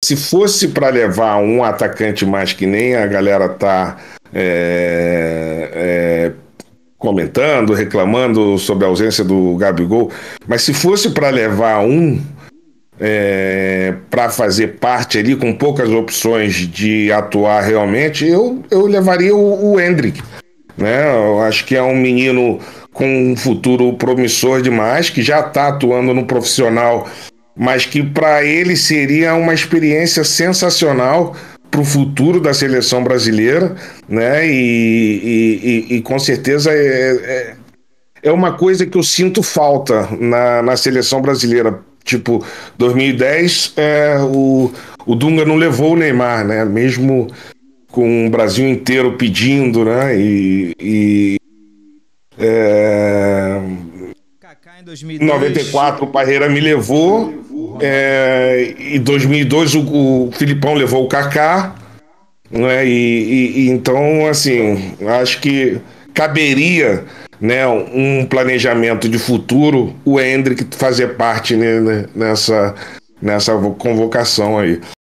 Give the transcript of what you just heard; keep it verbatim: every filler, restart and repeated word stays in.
se fosse para levar um atacante mais que nem a galera tá é, é, comentando, reclamando sobre a ausência do Gabigol, mas se fosse para levar um é, para fazer parte ali com poucas opções de atuar realmente, eu, eu levaria o, o Endrick, né? Eu acho que é um menino com um futuro promissor demais, que já está atuando no profissional, mas que para ele seria uma experiência sensacional para o futuro da seleção brasileira, né? E, e, e, e com certeza é, é, é uma coisa que eu sinto falta na, na seleção brasileira. Tipo, dois mil e dez, é, o, o Dunga não levou o Neymar, né? Mesmo com o Brasil inteiro pedindo, né? E, e é, Kaká em em noventa e dois mil e dois. quatro o Parreira me levou, O Ronaldo. é, em dois mil e dois o, o Filipão levou o Kaká, né? E, e- e então, assim, acho que caberia, né, um planejamento de futuro, o Endrick fazer parte, né, nessa, nessa convocação aí.